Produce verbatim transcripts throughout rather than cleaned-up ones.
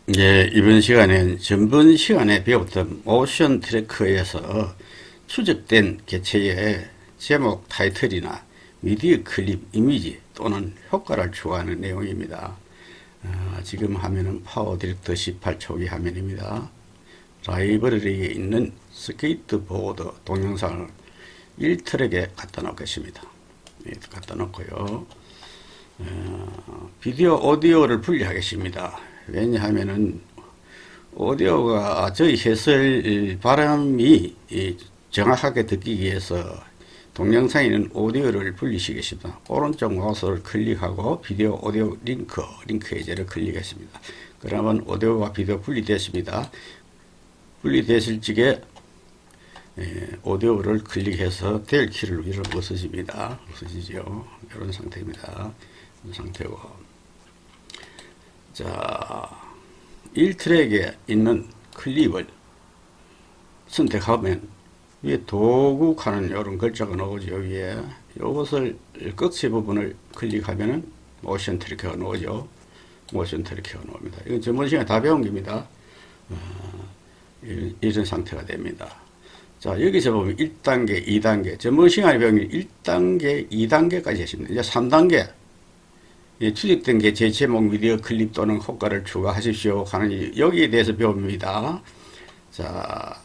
예, 이번 시간엔 전번 시간에 배웠던 모션 트래커에서 추적된 개체의 제목 타이틀이나 미디어 클립 이미지 또는 효과를 추가하는 내용입니다. 어, 지금 화면은 파워 디렉터 십팔 초기 화면입니다. 라이브러리에 있는 스케이트보드 동영상을 일 트랙에 갖다 놓겠습니다. 예, 갖다 놓고요. 어, 비디오 오디오를 분리하겠습니다. 왜냐하면은 오디오가 저희 해설 발음이 정확하게 듣기 위해서 동영상에는 오디오를 분리시겠습니다. 오른쪽 마우스를 클릭하고 비디오 오디오 링크 링크 해제를 클릭했습니다. 그러면 오디오와 비디오 분리됐습니다. 분리됐을 적에 오디오를 클릭해서 델 키를 위로 벗어집니다. 벗어지죠. 이런 상태입니다. 이런 상태고. 자, 일 트랙에 있는 클립을 선택하면 위에 도구하는 이런 글자가 나오죠. 위에 이것을 끝의 부분을 클릭하면은 모션 트래커가 나오죠. 모션 트래커가 나옵니다. 이건 전번 시간에 다 배운 겁니다. 어, 이런 상태가 됩니다. 자, 여기서 보면 일 단계, 이 단계, 전번 시간에 배운 게 일 단계, 이 단계까지 했습니다. 이제 삼 단계. 예, 추적된 게 제 제목 미디어 클립 또는 효과를 추가하십시오 하는 여기에 대해서 배웁니다. 자,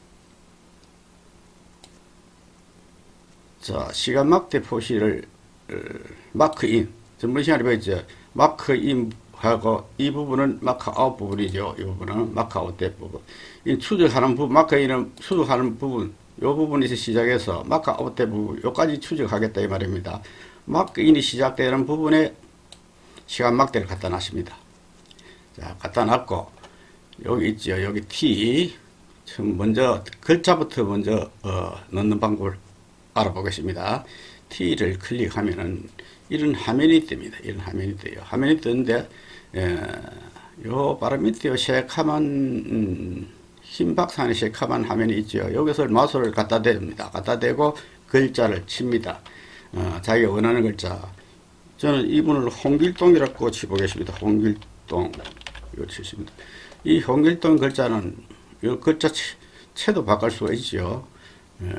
자 시간 막대 표시를 어, 마크인 전번 시간에 배웠죠. 마크인하고 이 부분은 마크아웃 부분이죠. 이 부분은 마크아웃 대 부분. 이 추적하는 부분, 마크인은 추적하는 부분, 이 부분에서 시작해서 마크아웃 대 부분, 여기까지 추적하겠다 이 말입니다. 마크인이 시작되는 부분에 시간 막대를 갖다 놨습니다. 자, 갖다 놨고, 여기 있죠. 여기 T. 먼저, 글자부터 먼저, 어, 넣는 방법을 알아보겠습니다. T를 클릭하면은, 이런 화면이 뜹니다. 이런 화면이 떠요. 화면이 뜨는데, 에, 요, 바로 밑에 요 새카만, 음, 흰박산의 새카만 화면이 있죠. 여기서 마우스를 갖다 댑니다. 갖다 대고, 글자를 칩니다. 어, 자기가 원하는 글자. 저는 이분을 홍길동이라고 치보겠습니다. 홍길동. 이거 치십니다. 이 홍길동 글자는, 이 글자 채도 바꿀 수가 있죠. 어,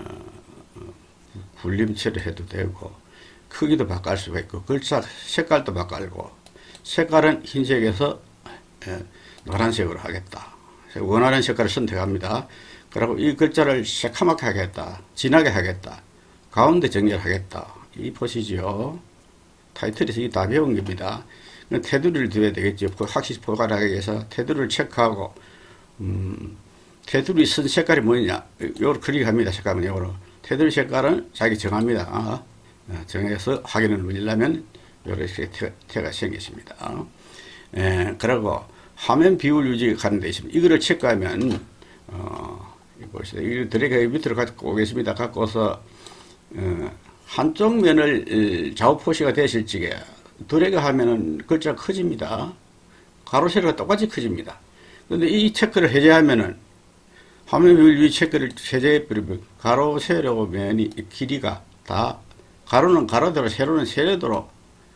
굴림체를 해도 되고, 크기도 바꿀 수가 있고, 글자 색깔도 바꾸고, 색깔은 흰색에서 에, 노란색으로 하겠다. 원하는 색깔을 선택합니다. 그리고 이 글자를 새카맣게 하겠다. 진하게 하겠다. 가운데 정렬하겠다. 이 보시죠. 타이틀에서 이 다 배운 겁니다. 테두리를 두어야 되겠죠. 확실히 포괄하기 위해서 테두리를 체크하고, 음, 테두리 쓴 색깔이 뭐냐. 요걸 클릭합니다. 색깔은 요거로. 테두리 색깔은 자기 정합니다. 아, 정해서 확인을 누르려면 요렇게 태가 생겼습니다. 에, 그리고 화면 비율 유지하는 데 있습니다. 이거를 체크하면, 어, 보시죠. 이거 드래그 밑으로 갖고 오겠습니다. 갖고 와서, 어, 한쪽 면을 좌우 표시가 되실 적에 드래그 하면은 글자가 커집니다. 가로 세로가 똑같이 커집니다. 그런데 이 체크를 해제하면은 화면 비율 체크를 해제해 버리면 가로 세로 면이 길이가 다 가로는 가로대로 세로는 세로대로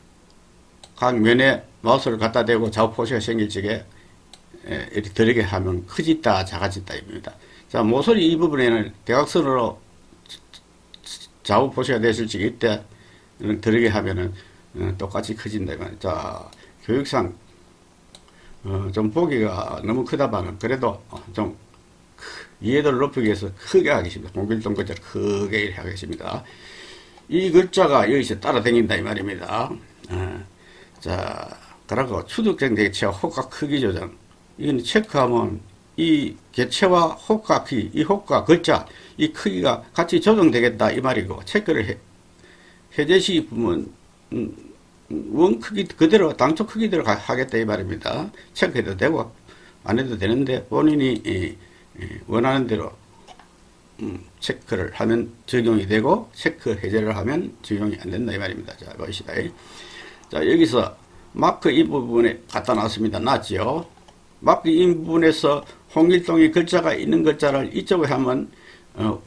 각 면에 마우스를 갖다 대고 좌우 표시가 생길 적에 이렇게 드래그 하면 커졌다 작아졌다 입니다. 자, 모서리 이 부분에는 대각선으로 좌우 표시가 됐을 적에 이때 들어게 하면은 어, 똑같이 커진다. 자, 교육상 어, 좀 보기가 너무 크다마는 그래도 어, 좀 이해도를 높이기 위해서 크게 하겠습니다. 홍길동 글자를 크게 하겠습니다. 이 글자가 여기서 따라다닌다 이 말입니다. 어, 자, 그리고 추적된 개체와 호가 크기 조정. 이건 체크하면 이 개체와 호가 크기, 이 호가 글자, 이 크기가 같이 조정되겠다 이 말이고, 체크를 해, 해제시 보면 음, 원 크기 그대로 당초 크기대로 하겠다 이 말입니다. 체크해도 되고 안 해도 되는데 본인이 이, 이 원하는 대로 음, 체크를 하면 적용이 되고 체크 해제를 하면 적용이 안 된다 이 말입니다. 자, 보시다. 자, 여기서 마크 이 부분에 갖다 놨습니다. 놨지요. 마크 이 부분에서 홍길동이 글자가 있는 글자를 이쪽에 하면 어,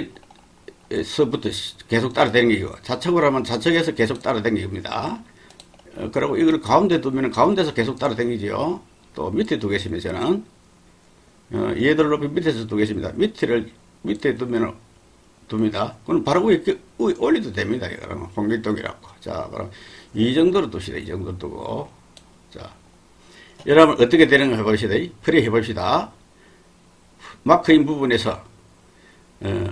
우쪽에서부터 계속 따라다니는 거고, 좌측으로 하면 좌측에서 계속 따라다니는 겁니다. 어, 그리고 이걸 가운데 두면 가운데서 계속 따라다니죠. 또 밑에 두겠습니다. 저는 어, 얘들 높이 밑에서 두겠습니다. 밑에를 밑에 두면 둡니다. 그럼 바로 위에, 위에 올려도 됩니다. 그러면 홍길동이라고. 자, 그럼 이 정도로 둡시다. 이 정도 두고. 자, 여러분 어떻게 되는가 해봅시다. 프레이 해봅시다. 마크인 부분에서 어,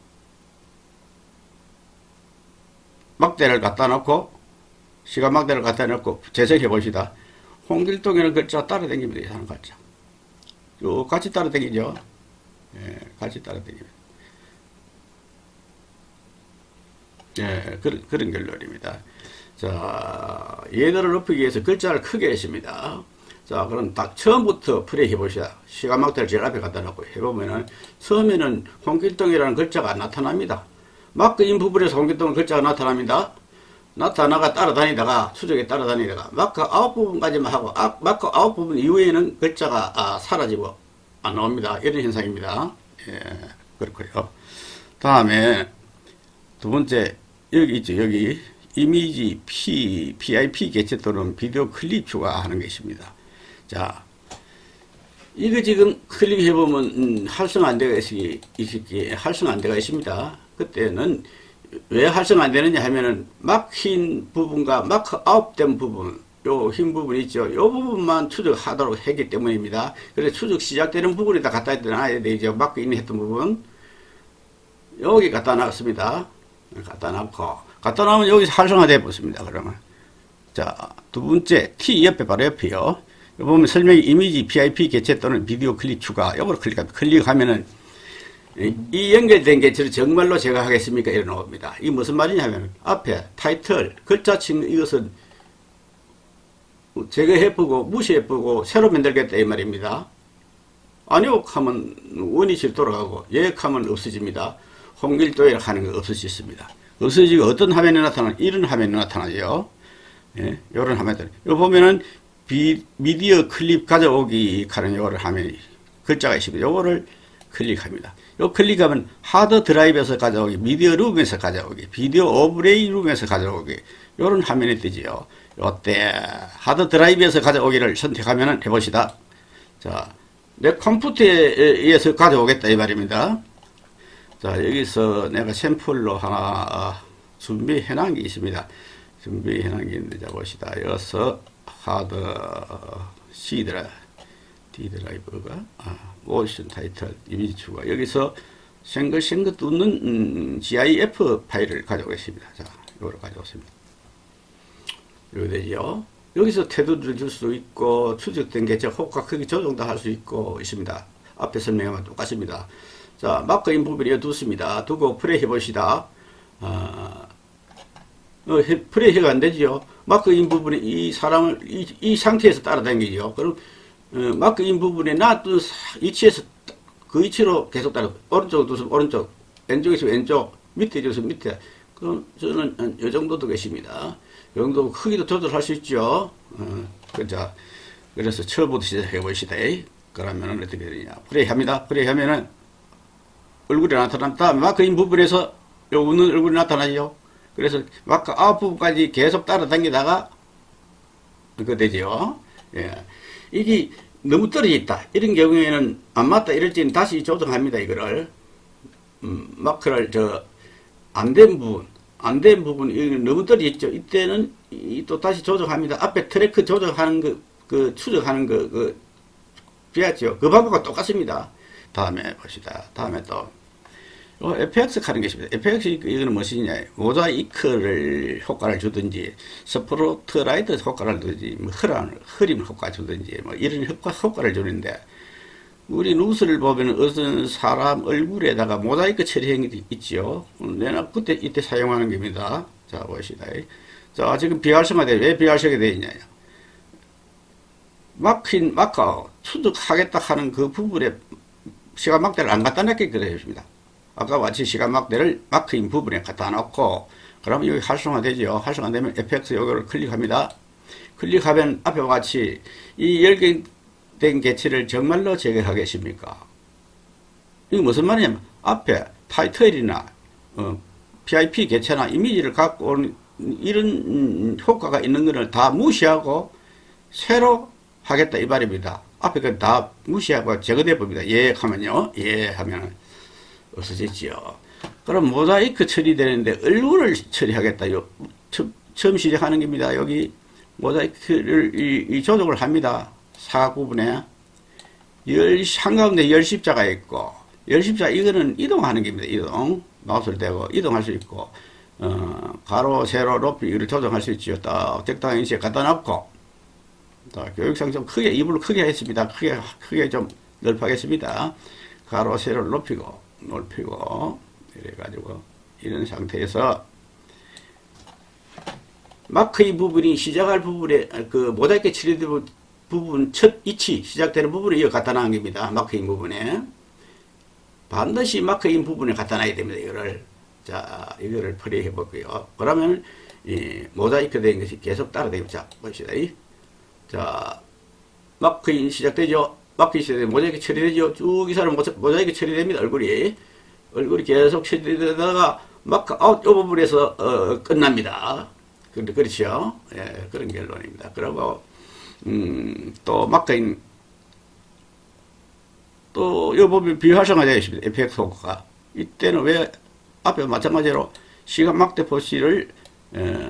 막대를 갖다 놓고 시간 막대를 갖다 놓고 재생해 봅시다. 홍길동이라는 글자 따라다닙니다. 이 사람 글자. 쭉 같이 따라다니죠. 예, 같이 따라다닙니다. 예, 그런, 그런 결론입니다. 자, 얘들을 높이기 위해서 글자를 크게 했습니다. 자, 그럼 딱 처음부터 플레이 해보시다. 시간 막대를 제일 앞에 갖다 놓고 해보면은, 처음에는 홍길동이라는 글자가 나타납니다. 마크인 부분에서 홍길동 글자가 나타납니다. 나타나가 따라다니다가, 추적에 따라다니다가, 마크 아웃 부분까지만 하고, 아, 마크 아웃 부분 이후에는 글자가 아, 사라지고 안 나옵니다. 이런 현상입니다. 예, 그렇고요. 다음에, 두 번째, 여기 있죠. 여기, 이미지 P, 피아이피 개체 또는 비디오 클립 추가하는 것입니다. 자, 이거 지금 클릭해보면, 음, 활성 안돼가 있기, 있기, 활성 안돼가 있습니다. 그때는 왜 활성 안 되느냐 하면은 막힌 부분과 마크 아웃된 부분, 요 흰 부분 있죠. 요 부분만 추적하도록 했기 때문입니다. 그래서 추적 시작되는 부분에다 갖다 놔야 되죠. 마크 인 했던 부분. 여기 갖다 놨습니다. 갖다 놓고, 갖다 놓으면 여기서 활성화되어 붙습니다. 그러면. 자, 두 번째, T 옆에 바로 옆에요. 여기 보면 설명이 이미지 피아이피 개체 또는 비디오 클립 추가. 요걸 클릭합니다. 클릭하면은 이 연결된 개체를 정말로 제가 하겠습니까? 이래 나옵니다. 이게 무슨 말이냐면 앞에 타이틀, 글자칭 이것은 제거해보고 무시해보고 새로 만들겠다 이 말입니다. 아니요 하면 원위치로 돌아가고 예약하면 없어집니다. 홍길동이라고 하는 거 없어졌습니다. 없어지고 어떤 화면에 나타나는 이런 화면에 나타나죠. 예, 요런 화면들. 요 보면은 비, 미디어 클립 가져오기 하는 요를 화면이 글자가 있습니다. 요거를 클릭합니다. 요 클릭하면 하드 드라이브에서 가져오기, 미디어 룸에서 가져오기, 비디오 오브레이 룸에서 가져오기, 요런 화면이 뜨지요. 요때 하드 드라이브에서 가져오기를 선택하면 해봅시다. 자, 내 컴퓨터에 의해서 가져오겠다 이 말입니다. 자, 여기서 내가 샘플로 하나 준비해 놓은 게 있습니다. 준비해 놓은 게 있는데, 자, 봅시다. 여기서 하드 C 드라이브, D 드라이브가, 아, 모션 타이틀, 이미지 추가. 여기서 생글생글 뚫는 음, 지아이에프 파일을 가져오겠습니다. 자, 이거를 가져왔습니다. 이거 되죠. 여기서 태도를 줄 수 있고, 추적된 개체 호가 크기 조정도 할 수 있고 있습니다. 앞에 설명하면 똑같습니다. 자, 마크인 부분에 두습니다. 두고 플레이 해봅시다. 아, 어, 플레이가 안 되죠. 마크인 부분에 이 사람을 이, 이 상태에서 따라다니죠. 그럼 어, 마크인 부분에 놔둔 위치에서 그 위치로 계속 따라, 오른쪽 두면 오른쪽, 왼쪽에서 왼쪽, 밑에 두면 밑에. 그럼 저는 한 요 정도 두겠습니다. 요 정도 크기도 조절할 수 있죠. 어, 그죠. 그래서 처음부터 시작해 봅시다. 그러면은 어떻게 되느냐. 플레이 합니다. 플레이 하면은 얼굴이 나타났다. 마크인 부분에서 요 웃는 얼굴이 나타나죠. 그래서 마크 아웃 부분까지 계속 따라다니다가 그거 되죠. 예. 이게 너무 떨어져 있다. 이런 경우에는 안 맞다 이럴 때는 다시 조정합니다. 이거를. 음, 마크를 저 안 된 부분, 안 된 부분, 이거 너무 떨어져 있죠. 이때는 이 또 다시 조정합니다. 앞에 트래크 조정하는 그, 그 추적하는 그, 그, 비었죠. 그 방법과 똑같습니다. 다음에 봅시다. 다음에 또, 요 에프엑스 하는 게 있습니다. 에프엑스, 이거는 무엇이냐. 모자이크를 효과를 주든지, 스포트라이트 효과를 주든지, 뭐, 흐람, 흐림 효과 주든지, 뭐, 이런 효과, 효과를 주는데, 우리 뉴스를 보면 어떤 사람 얼굴에다가 모자이크 처리한 게 있죠. 내가 그때, 이때 사용하는 겁니다. 자, 보시다. 자, 지금 비활성화돼. 왜 비활성화되어 있냐. 막힌, 마카, 추적하겠다 하는 그 부분에 시간 막대를 안 갖다 놨게 그랬습니다. 아까 같이 시간 막대를 마크인 부분에 갖다 놓고, 그러면 여기 활성화되죠. 활성화되면 에프엑스 요거를 클릭합니다. 클릭하면 앞에 같이 이 열개된 개체를 정말로 제거하겠습니까? 이게 무슨 말이냐면, 앞에 타이틀이나, 어, 피아이피 개체나 이미지를 갖고 오는 이런 음, 효과가 있는 것을 다 무시하고, 새로 하겠다 이 말입니다. 앞에 그 다 무시하고 제거돼 봅니다. 예 하면요. 예 하면 없어졌지요. 그럼 모자이크 처리되는데 얼굴을 처리하겠다. 요 처음 시작하는 겁니다. 여기 모자이크를 이, 이 조정을 합니다. 사각 부분에 열, 한가운데 열십자가 있고 열십자 이거는 이동하는 겁니다. 이동 마우스를 대고 이동할 수 있고 어, 가로 세로 높이 이를 조정할 수 있지요. 딱 적당히 이제 갖다 놓고 자, 교육상 좀 크게 이불을 크게 했습니다. 크게 크게 좀 넓하겠습니다. 가로 세로를 높이고 넓히고 이래 가지고 이런 상태에서 마크인 부분이 시작할 부분에 그 모자이크 처리된 부분 첫 위치 시작되는 부분에 이거 갖다 놔는 겁니다. 마크인 부분에 반드시 마크인 부분에 갖다 놔야 됩니다. 이거를 자 이거를 처리해 볼게요. 그러면 이 모자이크 된 것이 계속 따라다니고 자 봅시다. 자 마크인 시작되죠. 마크인 시작되면 모자이크 처리되죠. 쭉 이 사람 모자이크 처리됩니다. 얼굴이 얼굴이 계속 처리되다가 마크 아웃 이 부분에서 어, 끝납니다. 근데 그렇죠. 예, 그런 결론입니다. 그리고 음, 또 마크인 또 요 부분 비활성화되어 있습니다. 에펙트 효과가 이때는 왜 앞에 마찬가지로 시간 막대 표시를 에,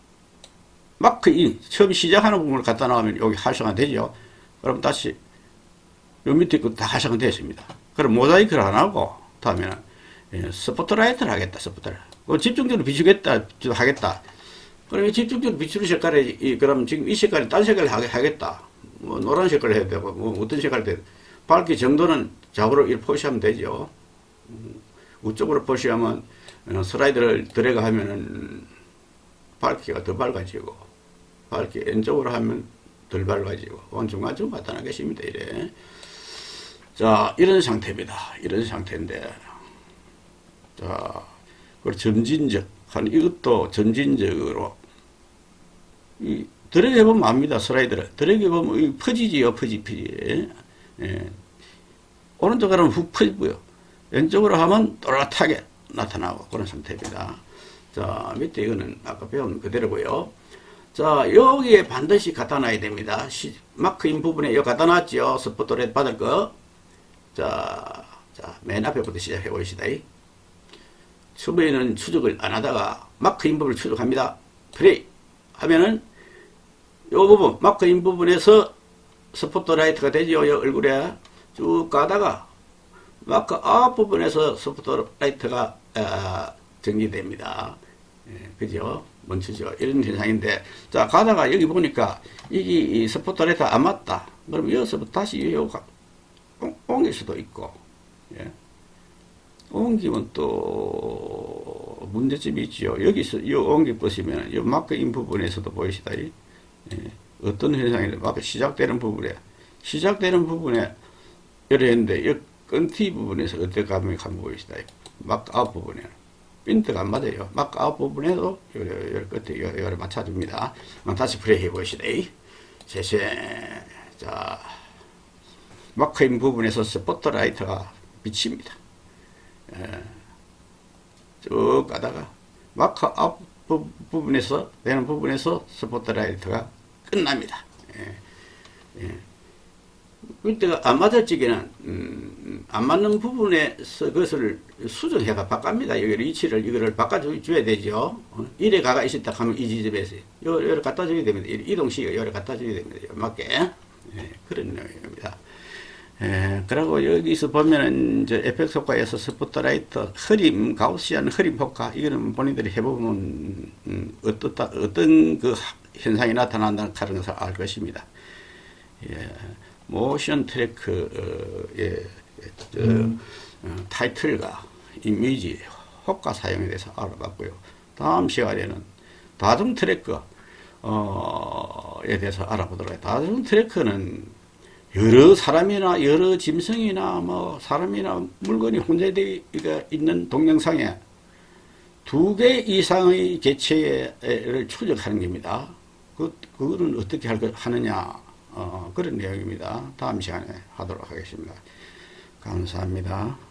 마크인 처음 시작하는 부분을 갖다 놓으면 여기 활성화되죠. 그럼 다시 요 밑에 것도 다 활성화되었습니다. 그럼 모자이크를 안 하고 다음에는 예, 스포트라이트를 하겠다. 스포트라이트. 집중적으로 비추겠다. 하겠다. 그러면 집중적으로 비추는 색깔이, 이, 그럼 지금 이 색깔이 딴 색깔을 하겠다. 뭐, 노란 색깔을 해야 되고, 뭐, 어떤 색깔을 해야 되고, 밝기 정도는 좌우로 이렇게 표시하면 되죠. 음, 우쪽으로 표시하면, 어, 슬라이드를 드래그 하면은, 밝기가 더 밝아지고, 밝기 왼쪽으로 하면 덜 밝아지고, 원 중간쯤 나타나 계십니다. 이래. 자, 이런 상태입니다. 이런 상태인데, 자, 그리고 점진적, 한 이것도 점진적으로, 이, 드래그 해보면 압니다. 슬라이드를. 드래그 해보면, 이 퍼지지요. 퍼지, 퍼지. 예. 오른쪽으로 하면 훅 퍼지고요. 왼쪽으로 하면 또렷하게 나타나고, 그런 상태입니다. 자, 밑에 이거는 아까 배운 그대로고요. 자, 여기에 반드시 갖다 놔야 됩니다. 시, 마크인 부분에 여기 갖다 놨죠. 스포트라이트 받을 거. 자, 자, 맨 앞에부터 시작해 보시다. 처음에는 추적을 안 하다가 마크인 부분을 추적합니다. 플레이 하면은 요 부분, 마크인 부분에서 스포트라이트가 되죠. 요 얼굴에 쭉 가다가 마크 아웃 부분에서 스포트라이트가 아, 정리됩니다. 예, 그죠? 멈추죠. 이런 현상인데, 자, 가다가 여기 보니까 이게 이 스포트라이트 안 맞다. 그럼 여기서부터 다시 요 옮길 수도 있고, 예. 옮기면 또 문제점이 있죠. 여기서 이 옮기 보시면 이 마크인 부분에서도 보이시다. 예. 어떤 현상이든 앞에 시작되는 부분에 시작되는 부분에 이래 했는데 이 끈티 부분에서 어떻게 가면 가면 보이시다. 마크 아웃 부분에 핀트가 안 맞아요. 마크 아웃 부분에도 요래 끝에 요래 맞춰줍니다. 다시 플레이 해 보시다. 세세 자 마크인 부분에서 스포트라이트가 비칩니다. 예. 쭉 가다가 마크 앞 부분에서 되는 부분에서 스포트라이트가 끝납니다. 예. 예. 그때가 안 맞을 적에는 음, 안 맞는 부분에서 그것을 수정해가 바깝니다. 여기 위치를 이거를 바꿔줘야 되죠. 어? 이래 가가 있었다 하면 이 지점에서 요를 갖다 줘야 됩니다. 이동시가 요를 갖다 줘야 됩니다. 맞게 예. 그런 내용입니다. 예, 그리고 여기서 보면은, 이제 에펙트 효과에서 스포트라이트 흐림, 가우시안 흐림 효과, 이거는 본인들이 해보면, 음, 어떻다, 어떤 그 현상이 나타난다는 그런 것을 알 것입니다. 예, 모션 트래크, 어, 예, 저, 음. 어, 타이틀과 이미지, 효과 사용에 대해서 알아봤고요. 다음 시간에는 다중 트래크, 어, 에 대해서 알아보도록 해요. 다중 트래크는 여러 사람이나 여러 짐승이나 뭐 사람이나 물건이 혼재되어 있는 동영상에 두 개 이상의 개체를 추적하는 겁니다. 그, 그거는 어떻게 할, 하느냐, 어, 그런 내용입니다. 다음 시간에 하도록 하겠습니다. 감사합니다.